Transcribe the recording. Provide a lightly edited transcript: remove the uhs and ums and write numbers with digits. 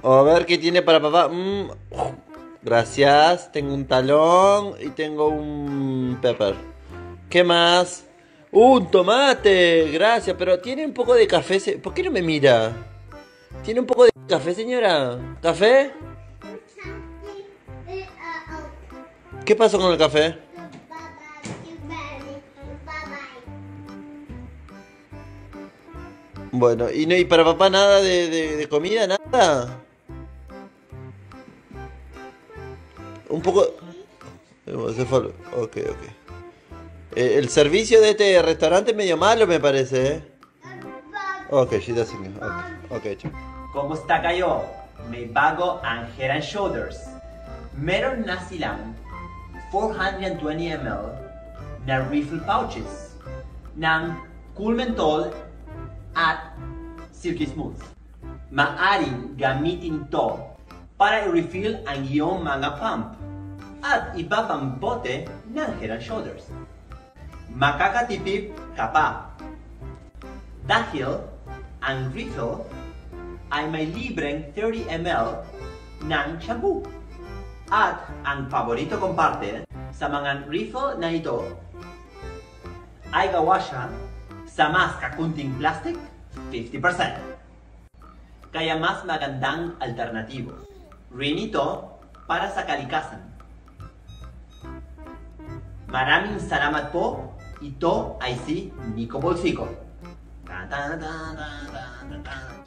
A ver qué tiene para papá. Gracias. Tengo un talón y tengo un pepper. ¿Qué más? Un tomate. Gracias. Pero tiene un poco de café. ¿Por qué no me mira? ¿Tiene un poco de café, señora? ¿Café? ¿Qué pasó con el café? Bueno, ¿y, no, y para papá nada de comida? ¿Nada? Un poco... Se fue. Ok, ok. El servicio de este restaurante es medio malo, me parece, ¿eh? Ok, she doesn't know. Ok, ok, chao. Kumusta kayo? May bago ang Head and Shoulders. Meron na silang 420 ml na refill pouches ng Cool Menthol at Silky Smooth. Maaring gamitin to para i-refill ang iyong mga pump at iba pang bote ng Head and Shoulders. Makakatipid ka pa dahil ang refill ay may libreng 30 ml ng shampoo. At ang paborito kong parte sa mga refill na ito ay gawa siya sa mas kakunting plastic, 50%. Kaya mas magandang alternatibo rin ito para sa kalikasan. Maraming salamat po. Ito ay si Nico Bolsico. Da, da, da, da, da, da, da.